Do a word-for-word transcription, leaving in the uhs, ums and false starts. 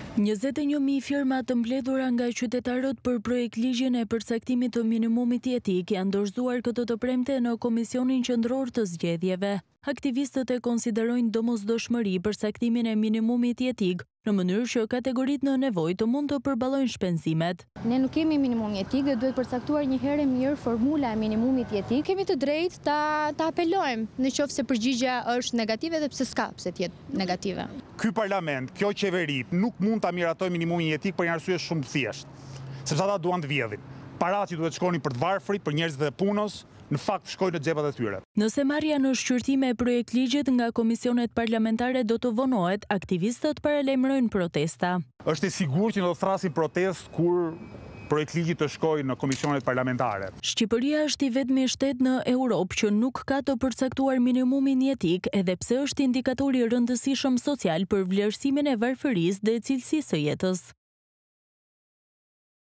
njëzet e një mijë firma të mbledhura nga qytetarët për projekt ligjin e përcaktimit të minimumit jetik janë dorëzuar këtë të premte në Komisionin Qendror të Zgjedhjeve. Aktivistët e konsiderojnë domosdoshmëri përcaktimin e minimumit jetik në mënyrë që kategoritë në nevojë të mund të përballojnë shpenzimet. Ne nuk kemi minimum jetik dhe duhet përcaktuar një herë mirë formula e minimumit jetik. Kemi të drejtë ta, ta apelojmë në qoftë se përgjigjja është negative dhe pse s'ka pse të jetë negative. Ky parlament, kjo qeveri nuk mund ta miratojë minimumin jetik për një arsye shumë të thjeshtë, sepse ata duan të vjedhin. Paratë që duhet shkonin për të varfrit, për njerëzit e punës, në fakt shkojnë në xhepat e tyre. Nëse marrja në shqyrtime e projekt ligjit nga komisionet parlamentare do të vonohet, aktivistët paralajmërojnë protesta. Është e sigurt që do të thrasin protest kur projekt ligji të shkojë në komisionet parlamentare. Shqipëria është i vetmi shtet në Europë që nuk ka të përcaktuar minimumin jetik, edhe pse është indikatori rëndësishëm social për vlerësimin e varfërisë dhe cilësisë së jetës.